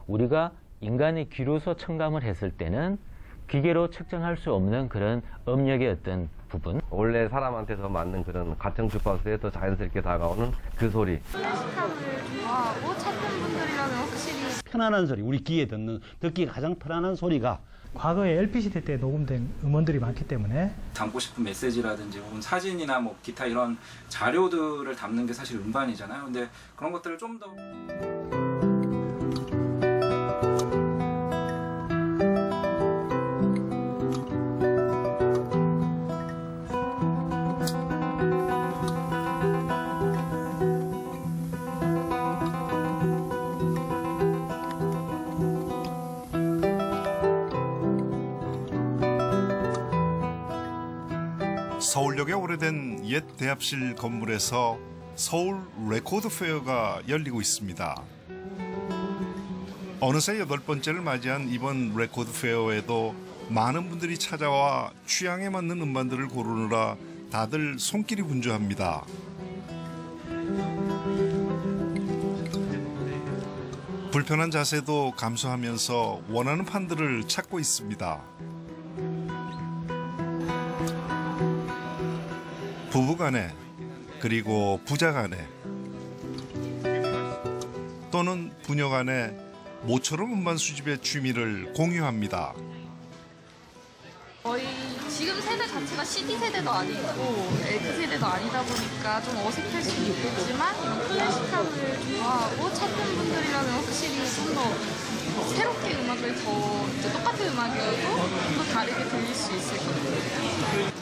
우리가 인간의 귀로서 청감을 했을 때는 기계로 측정할 수 없는 그런 음역의 어떤 부분, 원래 사람한테서 맞는 그런 가청 주파수에 더 자연스럽게 다가오는 그 소리. 클래식함을 좋아하고 찾는 분들이라면 확실히 편안한 소리, 우리 귀에 듣기가 가장 편안한 소리가 과거에 LP 시대 때 녹음된 음원들이 많기 때문에 담고 싶은 메시지라든지 혹은 사진이나 뭐 기타 이런 자료들을 담는 게 사실 음반이잖아요. 근데 그런 것들을 좀 더 서울역의 오래된 옛 대합실 건물에서 서울 레코드 페어가 열리고 있습니다. 어느새 8번째를 맞이한 이번 레코드 페어에도 많은 분들이 찾아와 취향에 맞는 음반들을 고르느라 다들 손길이 분주합니다. 불편한 자세도 감수하면서 원하는 판들을 찾고 있습니다. 부부간에 그리고 부자간에 또는 부녀간에 모처럼 음반 수집의 취미를 공유합니다. 거의 지금 세대 자체가 CD 세대도 아니고 LP 세대도 아니다 보니까 좀 어색할 수는 있겠지만 이런 클래식함을 좋아하고 찾는 분들이라면 확실히 좀 더 새롭게 음악을 더 이제 똑같은 음악이어도 좀 더 다르게 들릴 수 있을 것 같아요.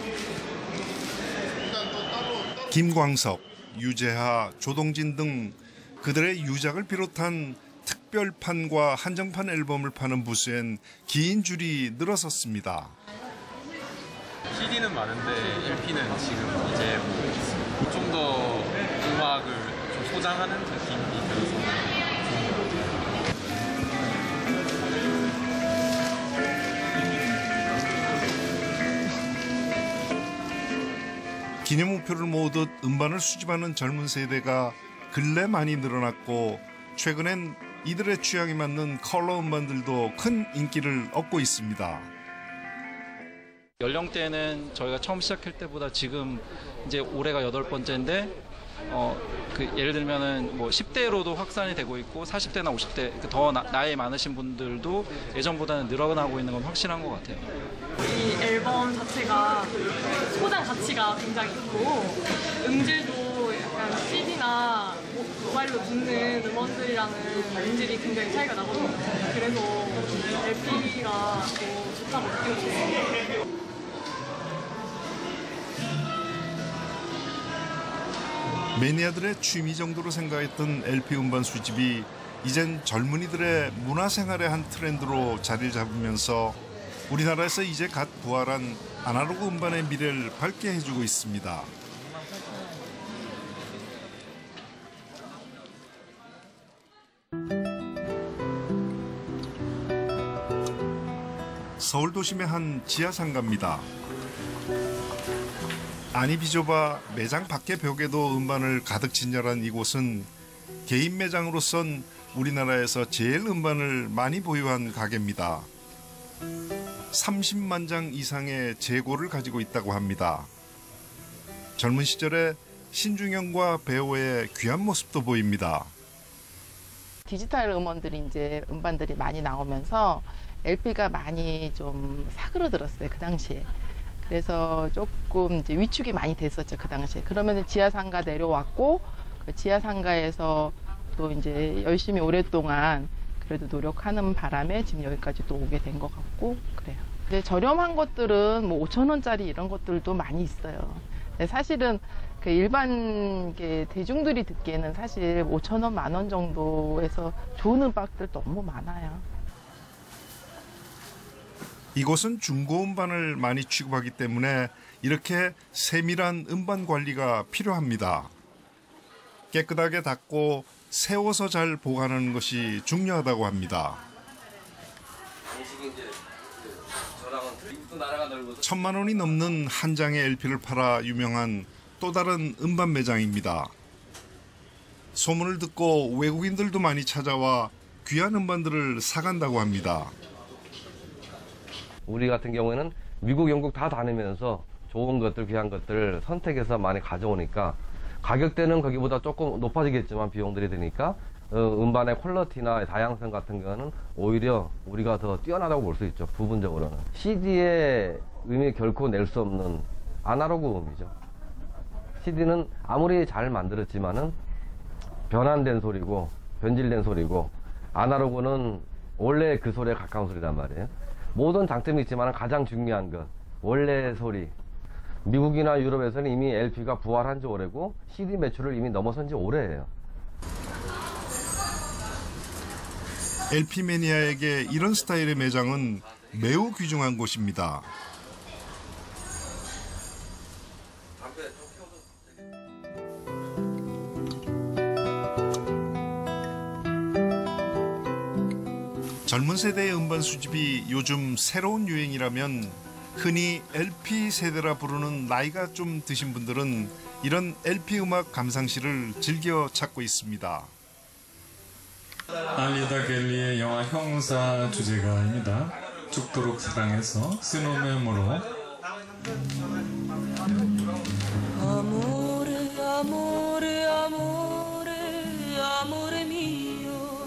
김광석, 유재하, 조동진 등 그들의 유작을 비롯한 특별판과 한정판 앨범을 파는 부스엔 긴 줄이 늘어섰습니다. CD는 많은데 LP는 지금 이제 좀 더 음악을 좀 소장하는 느낌이 들어서 좋은 것 같아요. 기념우표를 모으듯 음반을 수집하는 젊은 세대가 근래 많이 늘어났고 최근엔 이들의 취향에 맞는 컬러 음반들도 큰 인기를 얻고 있습니다. 연령대는 저희가 처음 시작할 때보다 지금 이제 올해가 8번째인데 예를 들면은 뭐 10대로도 확산이 되고 있고 40대나 50대 더 나이 많으신 분들도 예전보다는 늘어나고 있는 건 확실한 것 같아요. 이 앨범 자체가 소장 가치가 굉장히 있고 음질도 약간 CD나 모바일로 듣는 음원들이랑은 음질이 굉장히 차이가 나거든요. 그래서 LP가 더 좋다고 느껴져요. 매니아들의 취미 정도로 생각했던 LP 음반 수집이 이젠 젊은이들의 문화생활의 한 트렌드로 자리를 잡으면서 우리나라에서 이제 갓 부활한 아날로그 음반의 미래를 밝게 해주고 있습니다. 서울 도심의 한 지하상가입니다. 안이 비좁아 매장 밖의 벽에도 음반을 가득 진열한 이곳은 개인 매장으로선 우리나라에서 제일 음반을 많이 보유한 가게입니다. 30만 장 이상의 재고를 가지고 있다고 합니다. 젊은 시절에 신중현과 배우의 귀한 모습도 보입니다. 디지털 음원들이 이제 음반들이 많이 나오면서 LP가 많이 좀 사그러들었어요, 그 당시에. 그래서 조금 이제 위축이 많이 됐었죠, 그 당시에. 그러면 지하상가 내려왔고, 그 지하상가에서 또 이제 열심히 오랫동안 그래도 노력하는 바람에 지금 여기까지 또 오게 된 것 같고 그래요. 근데 저렴한 것들은 뭐 5,000원짜리 이런 것들도 많이 있어요. 근데 사실은 그 일반 대중들이 듣기에는 사실 5,000원, 10,000원 정도에서 좋은 음악들 너무 많아요. 이곳은 중고 음반을 많이 취급하기 때문에 이렇게 세밀한 음반 관리가 필요합니다. 깨끗하게 닦고 세워서 잘 보관하는 것이 중요하다고 합니다. 1,000만 원이 넘는 한 장의 LP를 팔아 유명한 또 다른 음반 매장입니다. 소문을 듣고 외국인들도 많이 찾아와 귀한 음반들을 사간다고 합니다. 우리 같은 경우에는 미국, 영국 다 다니면서 좋은 것들, 귀한 것들을 선택해서 많이 가져오니까 가격대는 거기보다 조금 높아지겠지만 비용들이 드니까 음반의 퀄리티나 다양성 같은 거는 오히려 우리가 더 뛰어나다고 볼 수 있죠. 부분적으로는. CD의 의미 결코 낼 수 없는 아날로그 음이죠. CD는 아무리 잘 만들었지만은 변환된 소리고 변질된 소리고 아날로그는 원래 그 소리에 가까운 소리란 말이에요. 모든 장점이 있지만 가장 중요한 것 원래 소리. 미국이나 유럽에서는 이미 LP가 부활한 지 오래고 CD 매출을 이미 넘어선 지 오래예요. LP 매니아에게 이런 스타일의 매장은 매우 귀중한 곳입니다. 젊은 세대의 음반 수집이 요즘 새로운 유행이라면 흔히 LP 세대라 부르는 나이가 좀 드신 분들은 이런 LP 음악 감상실을 즐겨 찾고 있습니다. 알리다 갤리의 영화 형사 주제가입니다. 죽도록 사랑해서 스노맨으로 Amore, amore, amore, amore mio.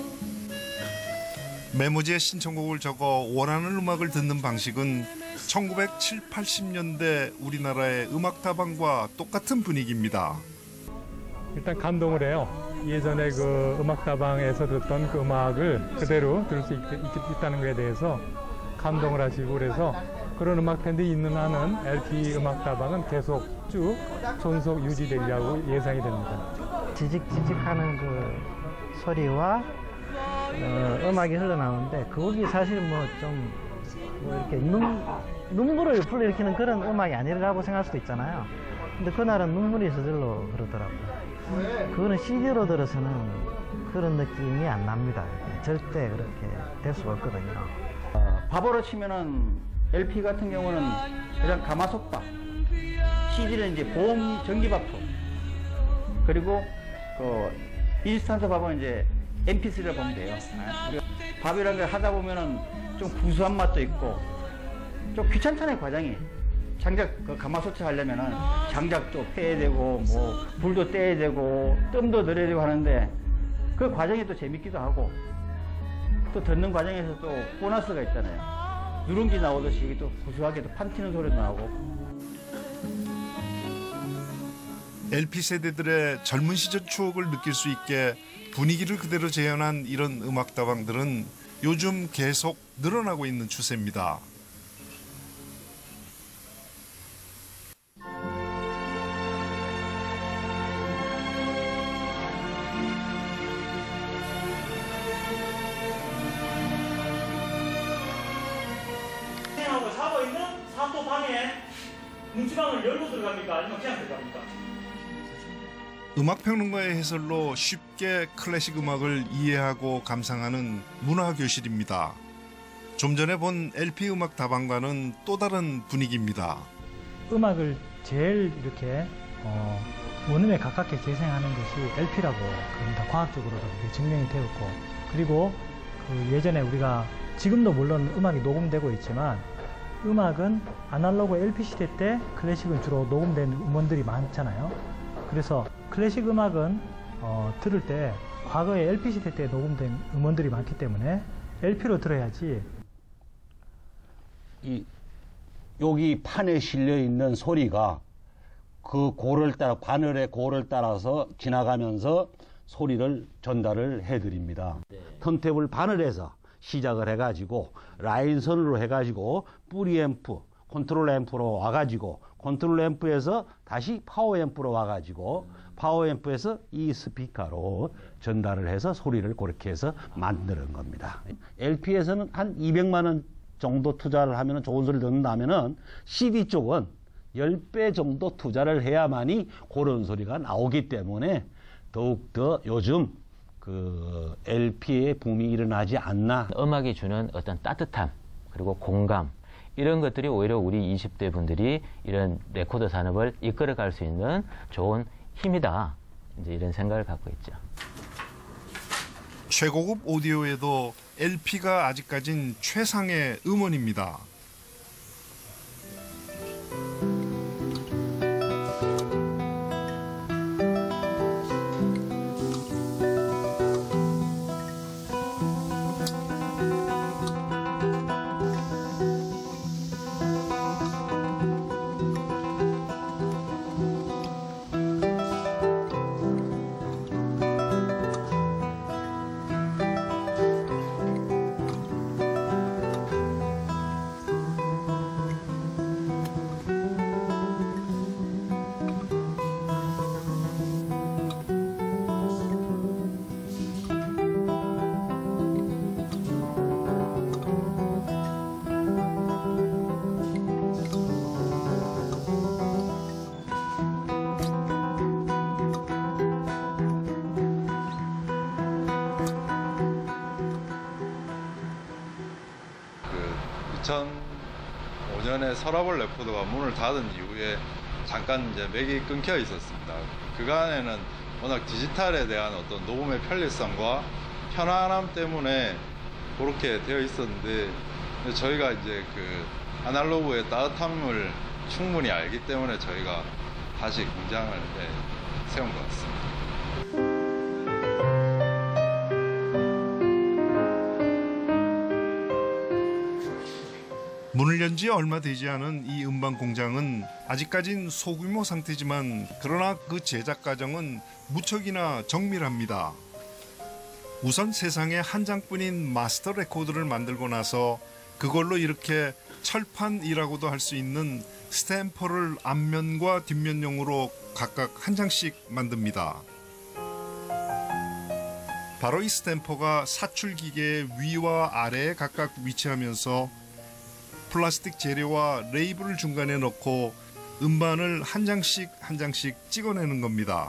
메모지에 신청곡을 적어 원하는 음악을 듣는 방식은 1970, 80년대 우리나라의 음악다방과 똑같은 분위기입니다. 일단 감동을 해요. 예전에 그 음악다방에서 듣던 그 음악을 그대로 들을 수 있다는 것에 대해서 감동을 하시고 그래서 그런 음악 팬들이 있는 한은 LP 음악다방은 계속 쭉 존속 유지되리라고 예상이 됩니다. 지직지직하는 그 소리와 음악이 흘러나오는데 그곡이 사실 이렇게 눈물을 불러일으키는 그런 음악이 아니라고 생각할 수도 있잖아요. 근데 그날은 눈물이 저절로 흐르더라고요. 그거는 CD로 들어서는 그런 느낌이 안 납니다. 절대 그렇게 될 수가 없거든요. 밥으로 치면은 LP 같은 경우는 그냥 가마솥밥, CD는 이제 보험 전기밥솥, 그리고 그 인스턴트 밥은 이제 MP3를 보면 돼요. 밥이라는 걸 하다 보면은 좀 구수한 맛도 있고 좀 귀찮잖아요, 과정이. 장작 그 가마솥에 하려면은 장작도 패야 되고 뭐 불도 떼야 되고 뜸도 넣어야 되고 하는데 그 과정이 또 재밌기도 하고 또 듣는 과정에서 또 보너스가 있잖아요. 누룽지 나오듯이 또 구수하게 또 판 튀는 소리도 나오고. LP 세대들의 젊은 시절 추억을 느낄 수 있게 분위기를 그대로 재현한 이런 음악다방들은 요즘 계속 늘어나고 있는 추세입니다. 사고 있는 사또 방에 문지방을 열고 들어갑니까? 아니면 그냥 들어갑니까? 음악평론가의 해설로 쉽게 클래식 음악을 이해하고 감상하는 문화교실입니다. 좀 전에 본 LP 음악 다방과는 또 다른 분위기입니다. 음악을 제일 이렇게 원음에 가깝게 재생하는 것이 LP라고 그럽니다. 과학적으로도 그게 증명이 되었고, 그리고 그 예전에 우리가 지금도 물론 음악이 녹음되고 있지만 음악은 아날로그 LP 시대 때 클래식은 주로 녹음된 음원들이 많잖아요. 그래서 클래식 음악은 들을 때 과거에 LP 시대 때 녹음된 음원들이 많기 때문에 LP로 들어야지. 여기 판에 실려 있는 소리가 그 고를 따라 바늘의 고를 따라서 지나가면서 소리를 전달을 해드립니다. 턴테이블 바늘에서 시작을 해가지고 라인선으로 해가지고 뿌리 앰프, 컨트롤 앰프로 와가지고 컨트롤 앰프에서 다시 파워 앰프로 와가지고 파워 앰프에서 이 스피커로 전달을 해서 소리를 그렇게 해서 만드는 겁니다. LP에서는 한 200만 원 정도 투자를 하면 좋은 소리를 듣는다면은 CD 쪽은 10배 정도 투자를 해야만이 그런 소리가 나오기 때문에 더욱더 요즘 그 LP의 붐이 일어나지 않나. 음악이 주는 어떤 따뜻함 그리고 공감 이런 것들이 오히려 우리 20대 분들이 이런 레코드 산업을 이끌어갈 수 있는 좋은 힘이다. 이제 이런 생각을 갖고 있죠. 최고급 오디오에도 LP가 아직까진 최상의 음원입니다. 그 2005년에 서라벌 레코드가 문을 닫은 이후에 잠깐 이제 맥이 끊겨 있었습니다. 그간에는 워낙 디지털에 대한 어떤 녹음의 편리성과 편안함 때문에 그렇게 되어 있었는데, 저희가 이제 그 아날로그의 따뜻함을 충분히 알기 때문에 저희가 다시 공장을 세운 것 같습니다. 문을 연 지 얼마 되지 않은 이 음반 공장은 아직까진 소규모 상태지만 그러나 그 제작 과정은 무척이나 정밀합니다. 우선 세상에 한 장뿐인 마스터 레코드를 만들고 나서 그걸로 이렇게 철판이라고도 할 수 있는 스탬퍼를 앞면과 뒷면용으로 각각 한 장씩 만듭니다. 바로 이 스탬퍼가 사출기계의 위와 아래에 각각 위치하면서 플라스틱 재료와 레이블을 중간에 넣고 음반을 한 장씩 한 장씩 찍어내는 겁니다.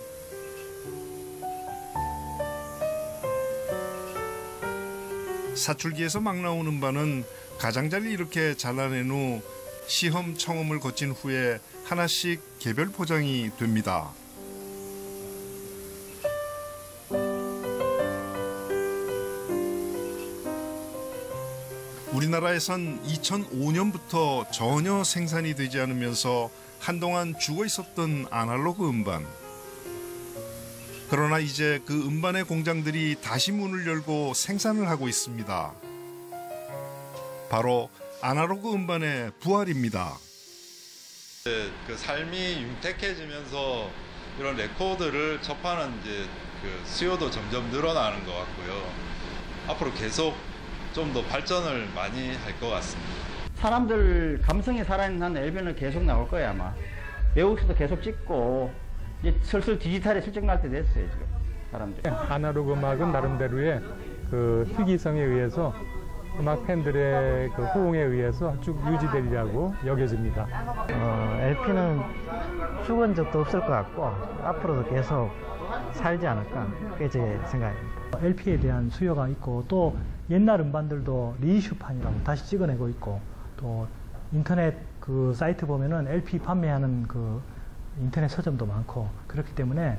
사출기에서 막 나온 음반은 가장자리 이렇게 잘라낸 후 시험 청음을 거친 후에 하나씩 개별 포장이 됩니다. 우리나라에선 2005년부터 전혀 생산이 되지 않으면서 한동안 죽어 있었던 아날로그 음반. 그러나 이제 그 음반의 공장들이 다시 문을 열고 생산을 하고 있습니다. 바로 아날로그 음반의 부활입니다. 그 삶이 윤택해지면서 이런 레코드를 접하는 이제 그 수요도 점점 늘어나는 것 같고요. 앞으로 계속 좀 더 발전을 많이 할 것 같습니다. 사람들 감성이 살아있는 LP는 계속 나올 거예요, 아마. 외국에서도 계속 찍고 이제 슬슬 디지털에 실증날 때 됐어요, 지금 사람들. 아날로그 음악은 나름대로의 그 희귀성에 의해서 음악 팬들의 그 호응에 의해서 쭉 유지되리라고 여겨집니다. LP는 죽은 적도 없을 것 같고 앞으로도 계속 살지 않을까, 그게 제 생각입니다. LP에 대한 수요가 있고 또 옛날 음반들도 리이슈판이라고 다시 찍어내고 있고, 또 인터넷 그 사이트 보면은 LP 판매하는 그 인터넷 서점도 많고, 그렇기 때문에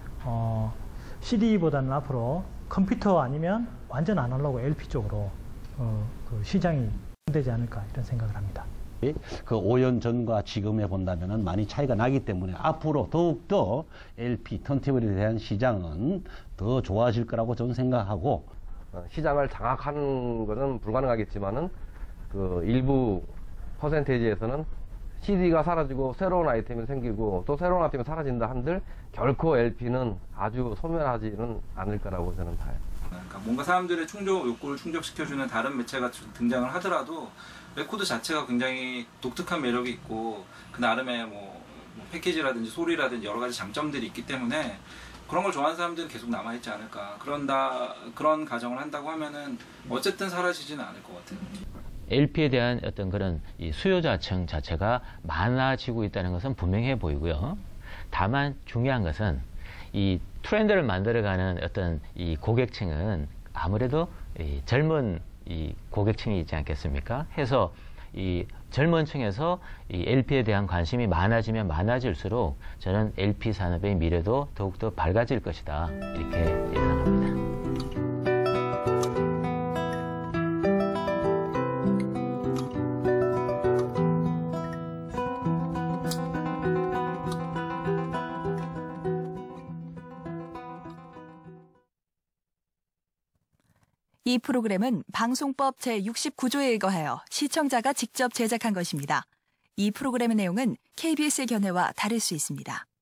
CD보다는 앞으로 컴퓨터 아니면 완전 아날로그 LP 쪽으로 그 시장이 되지 않을까 이런 생각을 합니다. 그 5년 전과 지금에 본다면 많이 차이가 나기 때문에 앞으로 더욱더 LP, 턴테이블에 대한 시장은 더 좋아질 거라고 저는 생각하고, 시장을 장악하는 것은 불가능하겠지만은 그 일부 퍼센테이지에서는 CD가 사라지고 새로운 아이템이 생기고 또 새로운 아이템이 사라진다 한들 결코 LP는 아주 소멸하지는 않을 거라고 저는 봐요. 그러니까 뭔가 사람들의 충족 욕구를 충족시켜주는 다른 매체가 등장을 하더라도 레코드 자체가 굉장히 독특한 매력이 있고 그 나름의 뭐 패키지라든지 소리라든지 여러 가지 장점들이 있기 때문에 그런 걸 좋아하는 사람들은 계속 남아있지 않을까. 그런 가정을 한다고 하면은 어쨌든 사라지지는 않을 것 같아요. LP에 대한 어떤 그런 이 수요자층 자체가 많아지고 있다는 것은 분명해 보이고요. 다만 중요한 것은 이 트렌드를 만들어가는 어떤 이 고객층은 아무래도 이 젊은 이 고객층이 있지 않겠습니까? 해서 이 젊은 층에서 이 LP에 대한 관심이 많아지면 많아질수록 저는 LP 산업의 미래도 더욱더 밝아질 것이다, 이렇게 예상합니다. 이 프로그램은 방송법 제69조에 의거하여 시청자가 직접 제작한 것입니다. 이 프로그램의 내용은 KBS의 견해와 다를 수 있습니다.